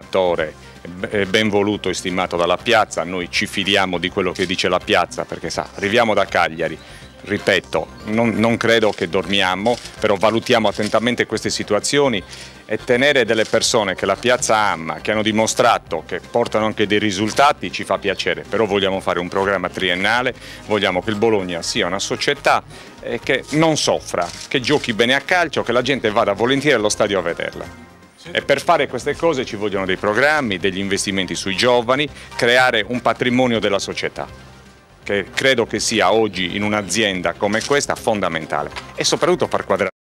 settore ben voluto e stimato dalla piazza, noi ci fidiamo di quello che dice la piazza perché sa, arriviamo da Cagliari, ripeto, non credo che dormiamo, però valutiamo attentamente queste situazioni e tenere delle persone che la piazza ama, che hanno dimostrato che portano anche dei risultati, ci fa piacere, però vogliamo fare un programma triennale, vogliamo che il Bologna sia una società che non soffra, che giochi bene a calcio, che la gente vada volentieri allo stadio a vederla. E per fare queste cose ci vogliono dei programmi, degli investimenti sui giovani, creare un patrimonio della società, che credo che sia oggi in un'azienda come questa fondamentale, e soprattutto far quadrare